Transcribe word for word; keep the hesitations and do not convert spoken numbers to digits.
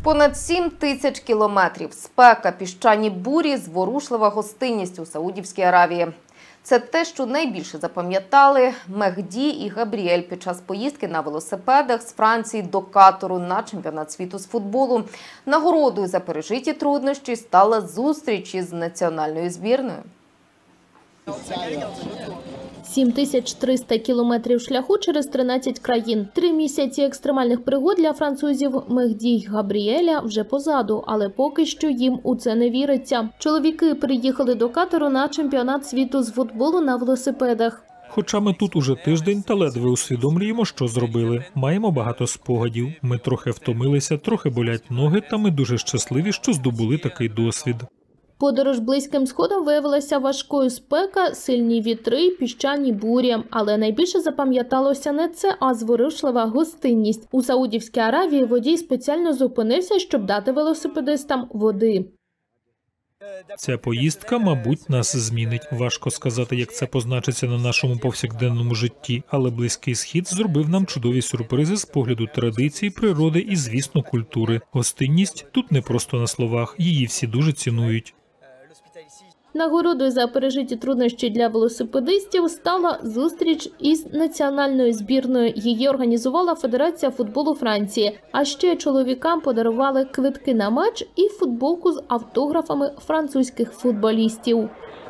Понад сім тисяч кілометрів, спека, піщані бурі, зворушлива гостинність у Саудівській Аравії. Це те, що найбільше запам'ятали Мехді і Габріель під час поїздки на велосипедах з Франції до Катару на чемпіонат світу з футболу. Нагородою за пережиті труднощі стала зустріч із національною збірною. сім тисяч триста кілометрів шляху через тринадцять країн. Три місяці екстремальних пригод для французів Мехді й Габріеля вже позаду, але поки що їм у це не віриться. Чоловіки приїхали до Катару на чемпіонат світу з футболу на велосипедах. Хоча ми тут уже тиждень та ледве усвідомлюємо, що зробили. Маємо багато спогадів. Ми трохи втомилися, трохи болять ноги, та ми дуже щасливі, що здобули такий досвід. Подорож Близьким Сходом виявилася важкою: спека, сильні вітри, піщані бурі. Але найбільше запам'яталося не це, а зворушлива гостинність. У Саудівській Аравії водій спеціально зупинився, щоб дати велосипедистам води. Ця поїздка, мабуть, нас змінить. Важко сказати, як це позначиться на нашому повсякденному житті, але Близький Схід зробив нам чудові сюрпризи з погляду традицій, природи і, звісно, культури. Гостинність тут не просто на словах, її всі дуже цінують. Нагородою за пережиті труднощі для велосипедистів стала зустріч із національною збірною. Її організувала Федерація футболу Франції. А ще чоловікам подарували квитки на матч і футболку з автографами французьких футболістів.